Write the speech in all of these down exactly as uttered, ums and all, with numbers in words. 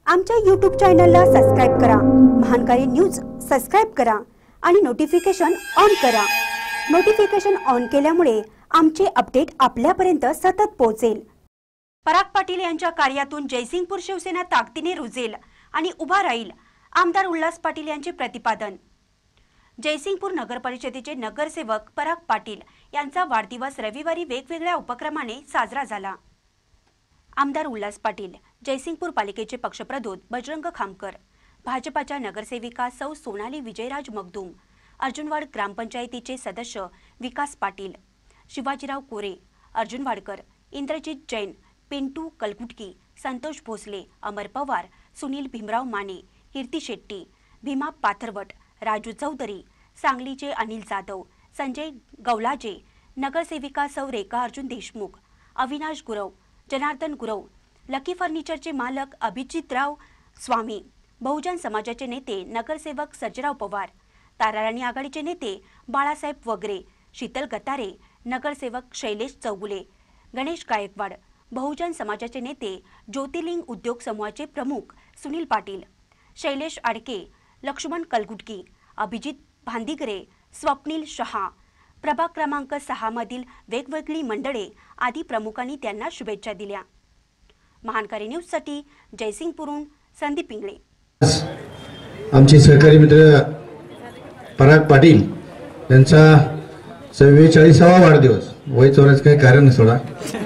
आमच्या यूट्यूब चॅनलला सबस्क्राइब करा, महानकारी न्यूज सबस्क्राइब करा आणि नोटिफिकेशन ऑन करा। नोटिफिकेशन ऑन केल्यामुळे आमचे अपडेट आपल्यापर्यंत सतत पोहोचेल। पराग पाटील यांच्या कार्यातून जयसिंगपूर शिवसेना ताकदीने रुजेल आणि उभा राहील, आमदार उल्हास पाटील यांचे प्रतिपादन। जयसिंगपूर नगर परिषदेचे नगरसेवक पराग पाटील यांचा वाढदिवस रविवारी वेगवेगळ्या उपक्रमाने साजरा झाला। आमदार उल्हास पाटील, जयसिंगपूर पालिकेचे पक्षप्रधोत बजरंग खामकर, भाजपाच्या नगरसेविका सौ सोनाली विजयराज मगदूम, अर्जुनवाड ग्रामपंचायतीचे सदस्य विकास पाटील, शिवाजीराव कोरे, अर्जुन वाडकर, इंद्रजित जैन, पिंटू कलगुटकी, संतोष भोसले, अमर पवार, सुनील भीमराव माने, कीर्ती शेट्टी, भीमा पाथरवट, राजू चौधरी, सांगलीचे अनिल जाधव, संजय गौलाजे, नगरसेविका सौ रेखा अर्जुन देशमुख, अविनाश गुरव, जनार्दन गुरव, लकी फर्निचरचे मालक अभिजितराव स्वामी, बहुजन समाजाचे नेते नगरसेवक सर्जेराव पवार, ताराराणी आघाडीचे नेते बाळासाहेब वगरे, शीतल गतारे, नगरसेवक शैलेश चौगुले, गणेश गायकवाड, बहुजन समाजाचे नेते ज्योतिर्लिंग उद्योग समूहाचे प्रमुख सुनील पाटील, शैलेश आडके, लक्ष्मण कलगुटकी, अभिजित भांदिगरे, स्वप्नील शहा, प्रभाग क्रमांक सहा मधील वेगवेगळी मंडळे आदी प्रमुखांनी त्यांना शुभेच्छा दिल्या। महानकारी न्यूजसाठी जयसिंगपूरहून संदीप पिंगळे। आमचे सहकारी मित्र पराग पाटील यांचा चव्वेचाळीसावा वाढदिवस, वय चौराच काही कारण नाही सोडा,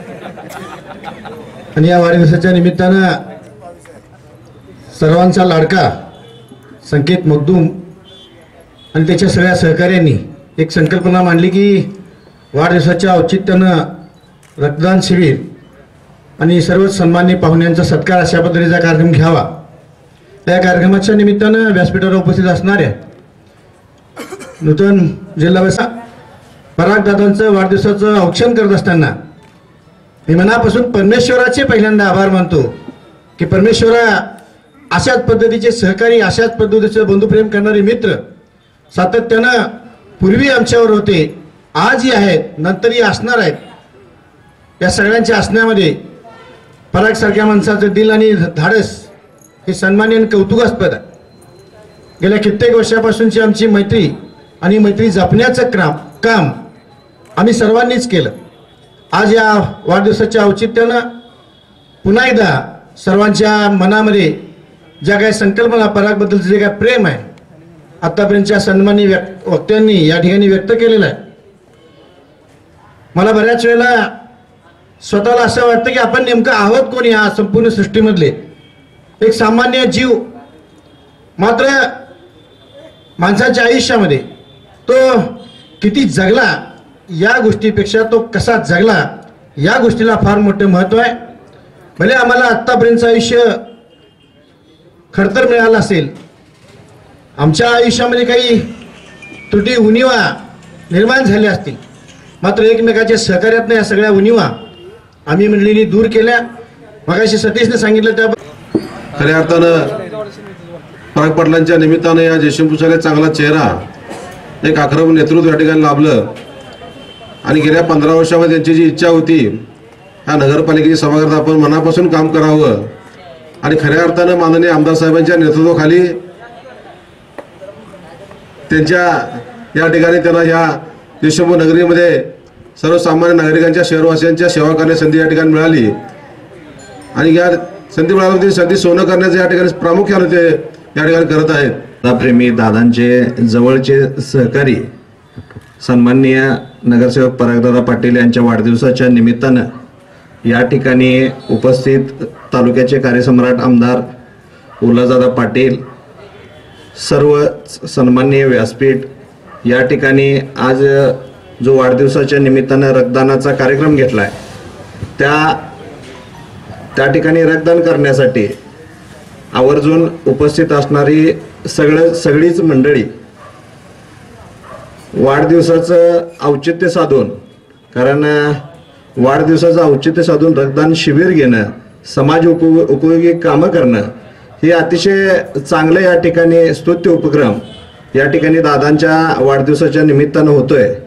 आणि या वाढदिवसाच्या निमित्तानं सर्वांचा लाडका संकेत मगदूम आणि त्याच्या सगळ्या सहकाऱ्यांनी एक संकल्पना मांडली की वाढदिवसाच्या औचित्यानं रक्तदान शिबिर आणि सर्व सन्माननीय पाहुण्यांचा सत्कार अशा पद्धतीचा कार्यक्रम घ्यावा। त्या कार्यक्रमाच्या निमित्तानं व्यासपीठावर उपस्थित असणाऱ्या नूतन जिल्हा पराग दादांचं वाढदिवसाचं औक्षण करत असताना मी मनापासून परमेश्वराचे पहिल्यांदा आभार मानतो की परमेश्वरा अशाच पद्धतीचे सहकारी, अशाच पद्धतीचे बंधुप्रेम करणारे मित्र सातत्यानं पूर्वी आमच्यावर होते, आजही आहेत, नंतरही असणार आहेत। या सगळ्यांच्या असण्यामध्ये पराग सारख्या माणसाचं दिल आणि धाडस हे सन्माननीय आणि कौतुकास्पद आहे। गेल्या कित्येक वर्षापासूनची आमची मैत्री आणि मैत्री जपण्याचं काम काम आम्ही सर्वांनीच केलं। आज या वाढदिवसाच्या औचित्यानं पुन्हा एकदा सर्वांच्या मनामध्ये ज्या काही संकल्पना, परागबद्दलचं जे काही प्रेम आहे आतापर्यंतच्या सन्माननीय वक्त्यांनी या ठिकाणी व्यक्त केलेलं आहे। मला बऱ्याच वेळेला स्वतःला असं वाटतं की आपण नेमकं आहोत कोणी या संपूर्ण सृष्टीमधले, एक सामान्य जीव। मात्र माणसाच्या आयुष्यामध्ये तो किती जगला या गोष्टीपेक्षा तो कसा जगला या गोष्टीला फार मोठे महत्त्व आहे। भले आम्हाला आत्तापर्यंतचं आयुष्य खडतर मिळालं असेल, आमच्या आयुष्यामध्ये काही त्रुटी उणिवा निर्माण झाल्या असतील, मात्र एकमेकाच्या सहकार्यातनं या सगळ्या उणिवा आम्ही मंडळींनी दूर केल्या। मगाशी सतीशने सांगितलं त्या खऱ्या अर्थानं पराग पाटलांच्या निमित्तानं या जयसिंगपूरचा चांगला चेहरा, एक आक्रमक नेतृत्व या ठिकाणी लाभलं आणि गेल्या पंधरा वर्षामध्ये त्यांची जी इच्छा होती ह्या नगरपालिकेची सभागृहात आपण मनापासून काम करावं आणि खऱ्या अर्थानं माननीय आमदार साहेबांच्या नेतृत्वाखाली त्यांच्या या ठिकाणी त्यांना ह्या जयसिंगपूर नगरीमध्ये सर्वसामान्य नागरिकांच्या शहरवासियांच्या सेवा करण्याची संधी या ठिकाणी मिळाली आणि या संधी मिळाली संधी सोनं करण्याचं या ठिकाणी प्रामुख्याने ते या ठिकाणी करत आहेत। प्रेमी दादांचे जवळचे सहकारी सन्माननीय नगरसेवक परागदादा पाटील यांच्या वाढदिवसाच्या निमित्तानं या ठिकाणी उपस्थित तालुक्याचे कार्यसम्राट आमदार उल्हासदादा पाटील, सर्व सन्माननीय व्यासपीठ, या ठिकाणी आज जो वाढदिवसाच्या निमित्तानं रक्तदानाचा कार्यक्रम घेतला आहे त्या त्या ठिकाणी रक्तदान करण्यासाठी आवर्जून उपस्थित असणारी सगळं सगळीच मंडळी वाढदिवसाचं औचित्य साधून, कारण वाढदिवसाचं औचित्य साधून रक्तदान शिबिर घेणं, समाज उपयो उपयोगी कामं करणं हे अतिशय चांगलं या ठिकाणी स्तुत्य उपक्रम या ठिकाणी दादांच्या वाढदिवसाच्या निमित्तानं होतोय।